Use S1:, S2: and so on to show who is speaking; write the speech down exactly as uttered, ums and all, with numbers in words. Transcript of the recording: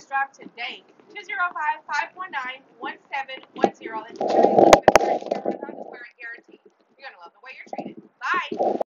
S1: drive today. two zero five, five one nine, one seven one zero. And Tameron Honda of Hoover guarantee. You're going to love the way you're treated. Bye.